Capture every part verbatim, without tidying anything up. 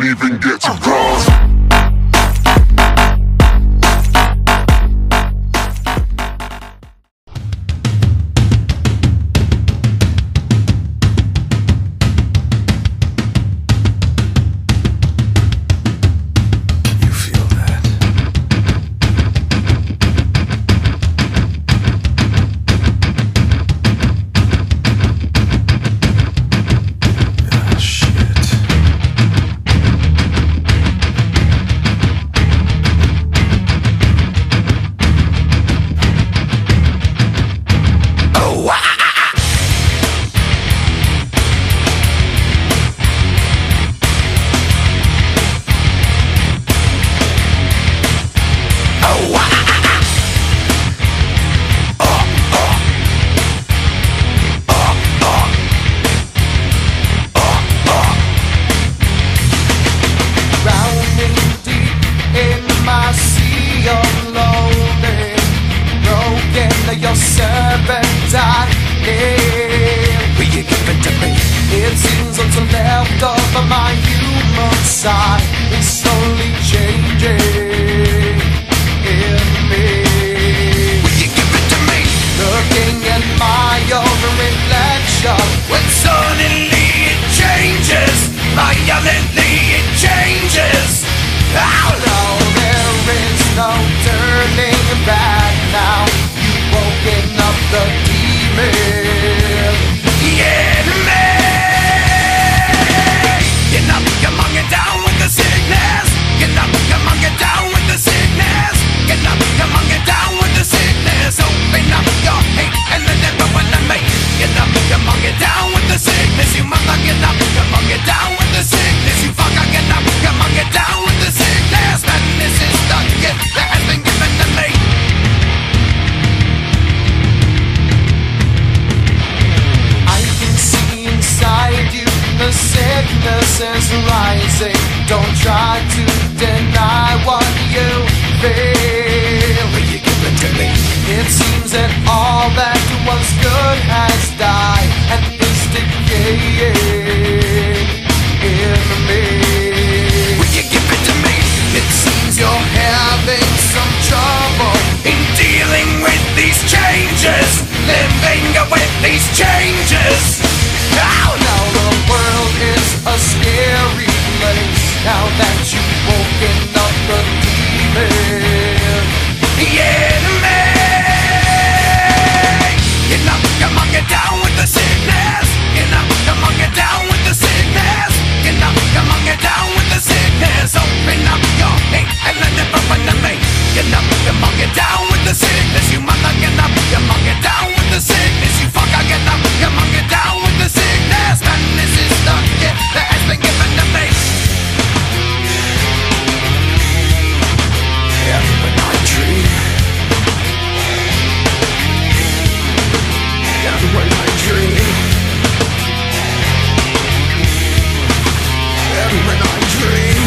even get to cross. Your servant I am. Will you give it to me? It seems what's left of my human side is slowly changing in me. Will you give it to me? Looking at my own reflection, when suddenly it changes, violently it changes. Oh no, there is no turning back now. Woken up the demon in me. Get up, come on, get down with the sickness. Get up, come on, get down with the sickness. Get up, come on, get down with the sickness. Open up your hate and let everyone to me. Get up, come on, get down with the sickness. You mother, get up, come on, get down with the sickness. You fucker, get up, come on, get down with the sickness. Madness is the gift that has been given to me. Inside you, the sickness is rising. Don't try to deny what you feel. Will you give it to me? It seems that all that was good has died and is decaying in me. Will you give it to me? It seems you're having some trouble in dealing with these changes, living with these changes. Now, now the world is a scary place. Now that you've woken up the demon in me. Get up, come on, get down with the sickness. Get up, come on, get down with the sickness. Get up, come on, get down with the sickness. Open up your hate and let it run to me. Get up, come on, get down with the sickness. You mother, get up, come on, get down with the sickness. You fucker, get up, come on, get down with the sickness. Madness is the gift that has been given to me. Every night dream. Every night dream. Every night dream.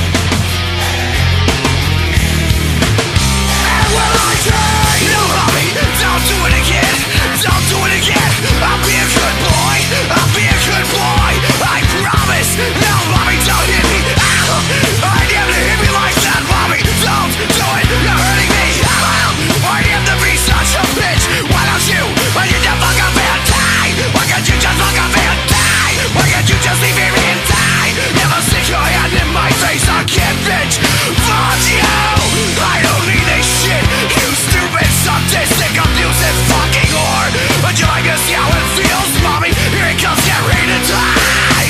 And when I dream, you love me. Don't do it again. Don't do it again. I'll be a good boy. I'll be a good boy. I promise. Now, mommy, don't hit me. Ow. I am to hit me like that, mommy. Don't do it. You're hurting me. Ow. I am to be such a bitch. Why don't you? Why did you fuck up and die? Why can't you just fuck up and die? Why can't you just leave me and die? Never stick your hand in my face. I can't bitch. Fuck you. I don't need this shit. You stupid, sadistic, abusive fucking whore. But you like to see how it feels, mommy? Here it comes, get ready to die.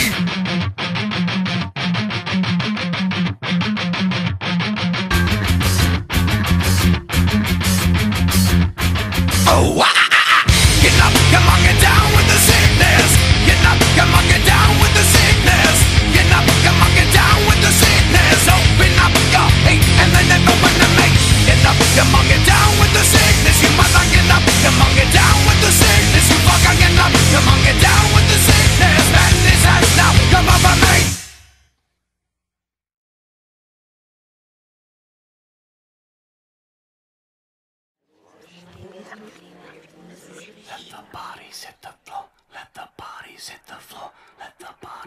Oh, ah, ah, ah. Get up, come on, get down with the sickness. Get up, come on, get down with the sickness. Get up, come on, get down with the sickness. Open up your hate and let it open to me. Get up, come on, get down with the sickness. You mother, get up, come on, get down with the sickness. You fucker, get up, come on, get down with the sickness. Madness has now come over me. Let the bodies hit the floor. Let the bodies hit the floor. Let the bodies